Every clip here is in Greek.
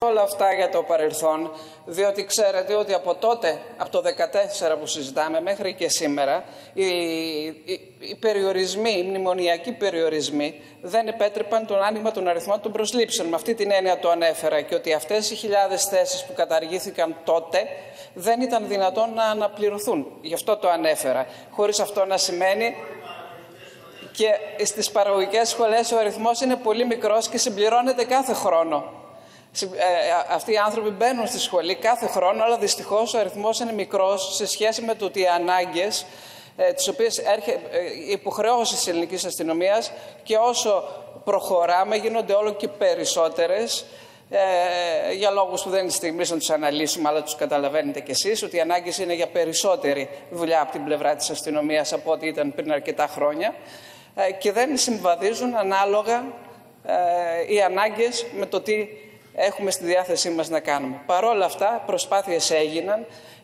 όλα αυτά για το παρελθόν, διότι ξέρετε ότι από τότε, από το 2014 που συζητάμε μέχρι και σήμερα, οι περιορισμοί, οι μνημονιακοί περιορισμοί δεν επέτρεπαν τον άνοιγμα των αριθμών των προσλήψεων. Με αυτή την έννοια το ανέφερα και ότι αυτές οι χιλιάδες θέσεις που καταργήθηκαν τότε δεν ήταν δυνατόν να αναπληρωθούν. Γι' αυτό το ανέφερα. Χωρίς αυτό να σημαίνει... Και στις παραγωγικές σχολές ο αριθμός είναι πολύ μικρός και συμπληρώνεται κάθε χρόνο. Αυτοί οι άνθρωποι μπαίνουν στη σχολή κάθε χρόνο, αλλά δυστυχώς ο αριθμός είναι μικρός σε σχέση με το ότι οι ανάγκες, τις οποίες οι υποχρεώσεις της ελληνικής αστυνομίας και όσο προχωράμε γίνονται όλο και περισσότερες, για λόγους που δεν είναι στιγμής να τους αναλύσουμε, αλλά τους καταλαβαίνετε κι εσείς, ότι οι ανάγκες είναι για περισσότερη δουλειά από την πλευρά της αστυνομίας από ό,τι ήταν πριν αρκετά χρόνια και δεν συμβαδίζουν ανάλογα οι ανάγκες με το τι έχουμε στη διάθεσή μας να κάνουμε. Παρ' όλα αυτά, προσπάθειες έγιναν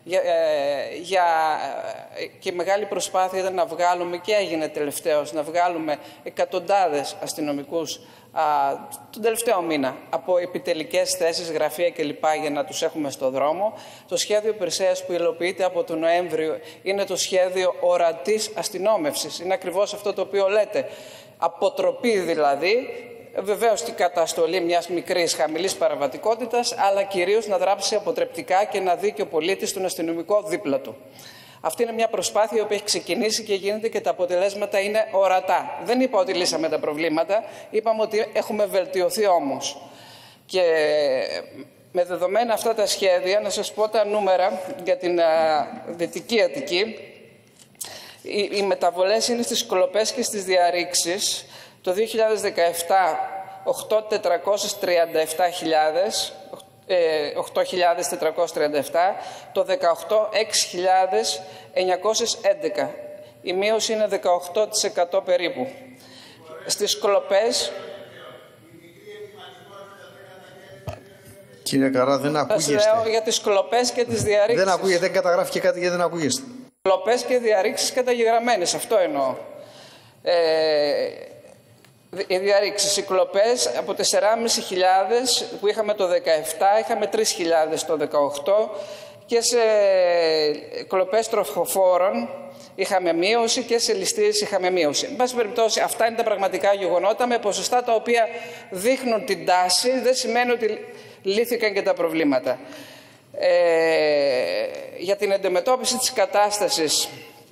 και μεγάλη προσπάθεια ήταν να βγάλουμε, και έγινε τελευταίως, να βγάλουμε εκατοντάδες αστυνομικούς τον τελευταίο μήνα από επιτελικές θέσεις, γραφεία κλπ. Για να τους έχουμε στο δρόμο. Το σχέδιο Περσέας που υλοποιείται από τον Νοέμβριο είναι το σχέδιο ορατής αστυνόμευσης. Είναι ακριβώς αυτό το οποίο λέτε. Αποτροπή δηλαδή, βεβαίως την καταστολή μιας μικρής χαμηλής παραβατικότητας, αλλά κυρίως να δράψει αποτρεπτικά και να δει και ο πολίτης τον αστυνομικό δίπλα του. Αυτή είναι μια προσπάθεια που έχει ξεκινήσει και γίνεται και τα αποτελέσματα είναι ορατά. Δεν είπα ότι λύσαμε τα προβλήματα, είπαμε ότι έχουμε βελτιωθεί όμως. Και με δεδομένα αυτά τα σχέδια, να σας πω τα νούμερα για την Δυτική Αττική. Οι μεταβολές είναι στις κλοπές και στις διαρρήξεις. Το 2017, 8.437, το 18, 6.911. Η μείωση είναι 18% περίπου. Στις κλοπές... Κύριε Καρά, δεν ακούγεστε. Σας λέω για τις κλοπές και τις διαρρήξεις. Δεν ακούγεται, δεν καταγράφει και κάτι γιατί δεν ακούγεστε. Κλοπές και διαρρήξεις καταγεγραμμένες, αυτό εννοώ. Οι διαρρήξεις, οι κλοπές από 4.500 που είχαμε το 2017, είχαμε 3.000 το 2018 και σε κλοπές τροφοφόρων είχαμε μείωση και σε ληστείες είχαμε μείωση. Εν πάση περιπτώσει, αυτά είναι τα πραγματικά γεγονότα με ποσοστά τα οποία δείχνουν την τάση, δεν σημαίνει ότι λύθηκαν και τα προβλήματα. Για την αντιμετώπιση της κατάστασης,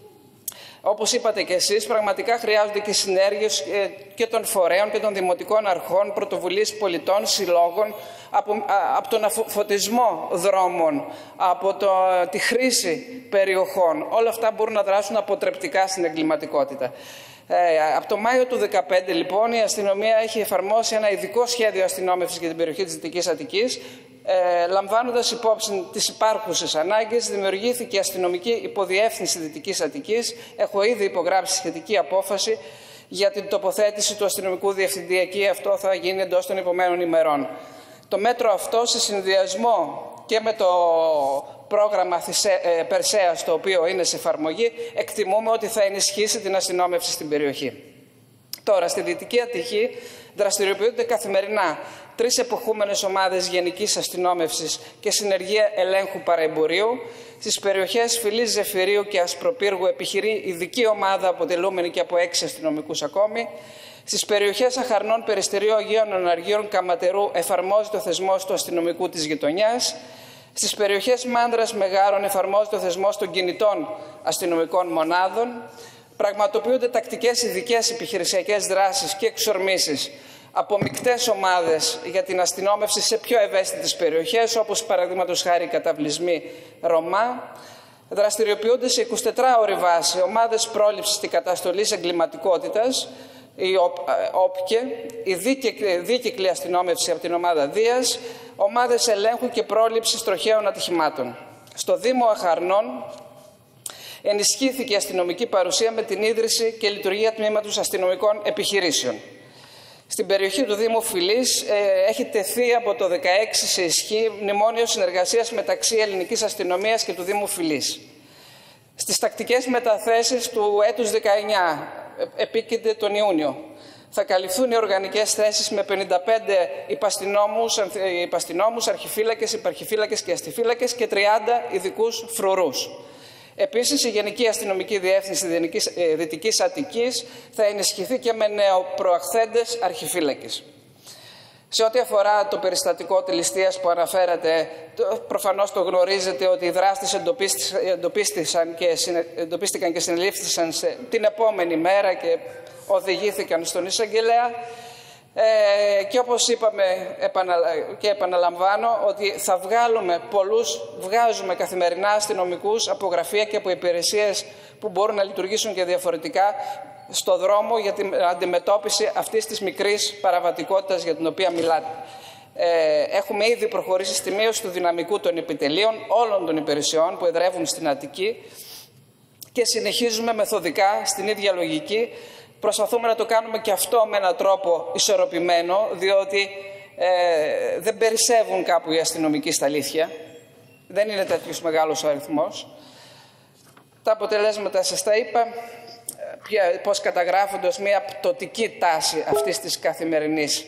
όπως είπατε και εσείς, πραγματικά χρειάζονται και συνέργειες και των φορέων και των δημοτικών αρχών, πρωτοβουλίες πολιτών, συλλόγων, από τον φωτισμό δρόμων, από τη χρήση περιοχών. Όλα αυτά μπορούν να δράσουν αποτρεπτικά στην εγκληματικότητα. Από το Μάιο του 2015, λοιπόν, η αστυνομία έχει εφαρμόσει ένα ειδικό σχέδιο αστυνόμευσης για την περιοχή της Δυτικής Αττικής. Λαμβάνοντας υπόψη τις υπάρχουσες ανάγκες, δημιουργήθηκε η αστυνομική υποδιεύθυνση Δυτικής Αττικής. Έχω ήδη υπογράψει σχετική απόφαση για την τοποθέτηση του αστυνομικού διευθυντή εκεί. Αυτό θα γίνει εντός των επόμενων ημερών. Το μέτρο αυτό, σε συνδυασμό και με το πρόγραμμα Περσέας, το οποίο είναι σε εφαρμογή, εκτιμούμε ότι θα ενισχύσει την αστυνόμευση στην περιοχή. Τώρα, στη Δυτική Αττική δραστηριοποιούνται καθημερινά 3 εποχούμενες ομάδες γενικής αστυνόμευσης και συνεργεία ελέγχου παραεμπορίου. Στις περιοχές Φυλής, Ζεφυρίου και Ασπροπύργου επιχειρεί ειδική ομάδα αποτελούμενη και από 6 αστυνομικούς ακόμη. Στις περιοχές Αχαρνών, Περιστερίου, Αγίων Αναργίων, Καματερού εφαρμόζεται ο θεσμός του αστυνομικού της γειτονιάς. Στις περιοχές Μάνδρας, Μεγάρων εφαρμόζεται ο θεσμός των κινητών αστυνομικών μονάδων. Πραγματοποιούνται τακτικές ειδικές επιχειρησιακές δράσεις και εξορμήσεις από μεικτές ομάδες για την αστυνόμευση σε πιο ευαίσθητες περιοχές, όπως παραδείγματος χάρη καταβλισμοί Ρωμά. Δραστηριοποιούνται σε 24ωρη βάση ομάδες πρόληψης και καταστολής εγκληματικότητας, η ΟΠΚΕ, η δίκυκλη αστυνόμευση από την ομάδα Δίας, ομάδες ελέγχου και πρόληψης τροχαίων ατυχημάτων. Στο Δήμο Αχαρνών ενισχύθηκε η αστυνομική παρουσία με την ίδρυση και λειτουργία τμήματος αστυνομικών επιχειρήσεων. Στην περιοχή του Δήμου Φυλής έχει τεθεί από το 2016 σε ισχύ μνημόνιο συνεργασίας μεταξύ ελληνικής αστυνομίας και του Δήμου Φυλής. Στις τακτικές μεταθέσεις του έτους 19 επίκειται τον Ιούνιο. Θα καλυφθούν οι οργανικές θέσεις με 55 υπαστηνόμους, αρχιφύλακες, υπαρχιφύλακες και αστιφύλακες και 30 ειδικούς φρουρούς. Επίσης, η Γενική Αστυνομική Διεύθυνση Δυτικής Αττικής θα ενισχυθεί και με νεοπροαχθέντες αρχιφύλακες. Σε ό,τι αφορά το περιστατικό της ληστείας που αναφέρατε, προφανώς το γνωρίζετε ότι οι δράστες εντοπίστηκαν και συνελήφθησαν την επόμενη μέρα και οδηγήθηκαν στον εισαγγελέα. Και όπως είπαμε και επαναλαμβάνω ότι θα βγάζουμε καθημερινά αστυνομικούς από γραφεία και από υπηρεσίες που μπορούν να λειτουργήσουν και διαφορετικά στο δρόμο για την αντιμετώπιση αυτής της μικρής παραβατικότητας για την οποία μιλάτε. Έχουμε ήδη προχωρήσει στη μείωση του δυναμικού των επιτελείων όλων των υπηρεσιών που εδρεύουν στην Αττική και συνεχίζουμε μεθοδικά στην ίδια λογική. Προσπαθούμε να το κάνουμε και αυτό με έναν τρόπο ισορροπημένο, διότι δεν περισσεύουν κάπου οι αστυνομικοί στα αλήθεια. Δεν είναι τέτοιος μεγάλος ο αριθμός. Τα αποτελέσματα σας τα είπα, πώς καταγράφονται ως μια πτωτική τάση αυτής της καθημερινής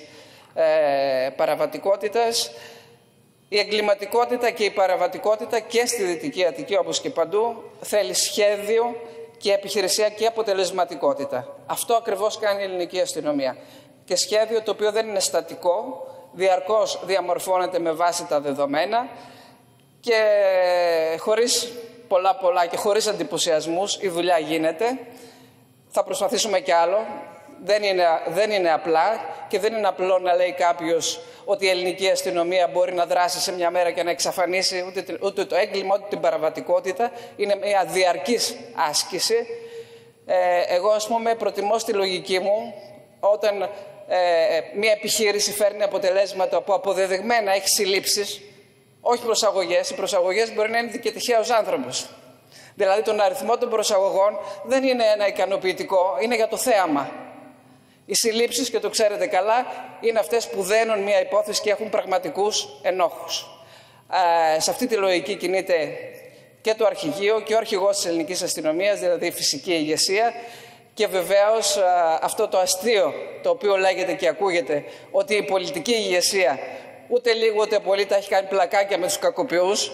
παραβατικότητας. Η εγκληματικότητα και η παραβατικότητα και στη Δυτική Αττική, όπως και παντού, θέλει σχέδιο και επιχειρησιακή αποτελεσματικότητα. Αυτό ακριβώς κάνει η ελληνική αστυνομία. Και σχέδιο το οποίο δεν είναι στατικό, διαρκώς διαμορφώνεται με βάση τα δεδομένα και χωρίς πολλά και χωρίς εντυπωσιασμούς η δουλειά γίνεται. Θα προσπαθήσουμε κι άλλο. Δεν είναι απλά και δεν είναι απλό να λέει κάποιος ότι η ελληνική αστυνομία μπορεί να δράσει σε μια μέρα και να εξαφανίσει ούτε το έγκλημα ούτε την παραβατικότητα. Είναι μια διαρκής άσκηση. Εγώ, ας πούμε, προτιμώ στη λογική μου όταν μια επιχείρηση φέρνει αποτελέσματα που αποδεδειγμένα έχει συλλήψεις, όχι προσαγωγές. Οι προσαγωγές μπορεί να είναι και τυχαίος άνθρωπος. Δηλαδή, τον αριθμό των προσαγωγών δεν είναι ένα ικανοποιητικό, είναι για το θέαμα. Οι συλλήψεις, και το ξέρετε καλά, είναι αυτές που δένουν μια υπόθεση και έχουν πραγματικούς ενόχους. Σε αυτή τη λογική κινείται και το αρχηγείο και ο αρχηγός της ελληνικής αστυνομίας, δηλαδή η φυσική ηγεσία, και βεβαίως αυτό το αστείο το οποίο λέγεται και ακούγεται, ότι η πολιτική ηγεσία ούτε λίγο ούτε πολύ τα έχει κάνει πλακάκια με τους κακοποιούς,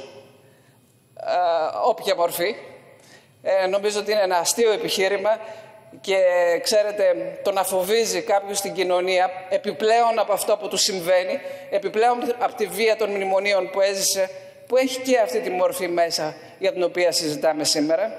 όποια μορφή. Νομίζω ότι είναι ένα αστείο επιχείρημα και ξέρετε, το να φοβίζει κάποιος την κοινωνία επιπλέον από αυτό που του συμβαίνει, επιπλέον από τη βία των μνημονίων που έζησε, που έχει και αυτή τη μορφή μέσα για την οποία συζητάμε σήμερα.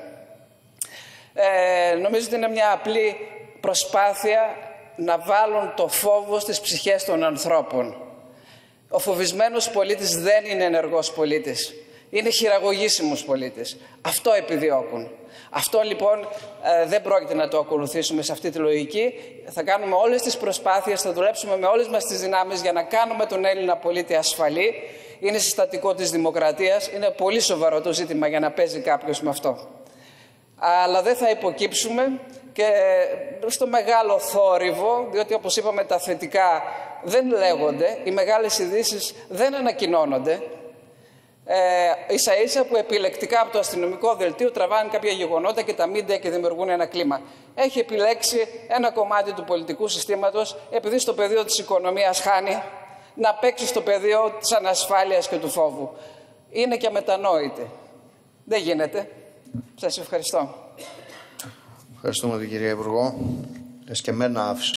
Νομίζω ότι είναι μια απλή προσπάθεια να βάλουν το φόβο στις ψυχές των ανθρώπων. Ο φοβισμένος πολίτης δεν είναι ενεργός πολίτης. Είναι χειραγωγήσιμος πολίτης. Αυτό επιδιώκουν. Αυτό λοιπόν δεν πρόκειται να το ακολουθήσουμε σε αυτή τη λογική. Θα κάνουμε όλες τις προσπάθειες, θα δουλέψουμε με όλες μας τις δυνάμεις για να κάνουμε τον Έλληνα πολίτη ασφαλή. Είναι συστατικό της δημοκρατίας. Είναι πολύ σοβαρό το ζήτημα για να παίζει κάποιος με αυτό. Αλλά δεν θα υποκύψουμε και στο μεγάλο θόρυβο, διότι όπως είπαμε τα θετικά δεν λέγονται, οι μεγάλες ειδήσεις δεν ανακοινώνονται. Ίσα ίσα που επιλεκτικά από το αστυνομικό δελτίο τραβάνε κάποια γεγονότα και τα μίντια και δημιουργούν ένα κλίμα. Έχει επιλέξει ένα κομμάτι του πολιτικού συστήματος, επειδή στο πεδίο της οικονομίας χάνει, να παίξει στο πεδίο της ανασφάλειας και του φόβου. Είναι και αμετανόητη. Δεν γίνεται. Σας ευχαριστώ. Ευχαριστούμε την κυρία Υπουργό. Και εμένα άφησε.